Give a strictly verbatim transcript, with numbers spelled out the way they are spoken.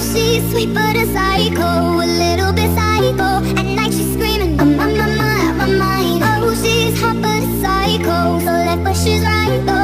she's sweet but a psycho, a little bit psycho. At night she's screaming, I'm on my mind, my mind. Oh, she's hot but a psycho, so left but she's right though.